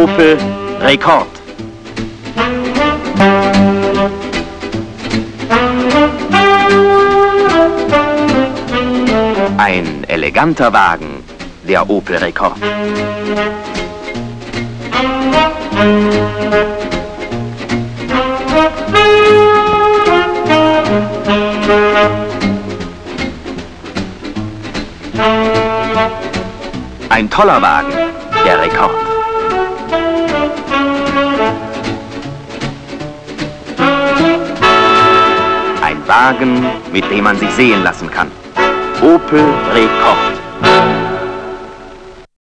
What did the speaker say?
Opel Rekord. Ein eleganter Wagen, der Opel Rekord. Ein toller Wagen, der Rekord. Ein Wagen, mit dem man sich sehen lassen kann. Opel Rekord.